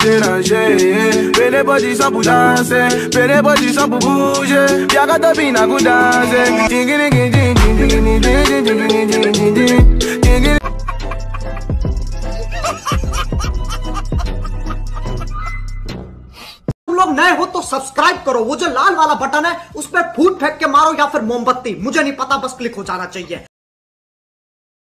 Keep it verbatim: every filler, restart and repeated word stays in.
déranger. Fais les positions pour danser, fais les positions pour bouger. Y'a qu'à te bina pour danser. तुम लोग नए हो तो subscribe करो, वो जो लाल वाला बटन है उस पर फूट फेंक के मारो या फिर मोमबत्ती, मुझे नहीं पता, बस क्लिक हो जाना चाहिए।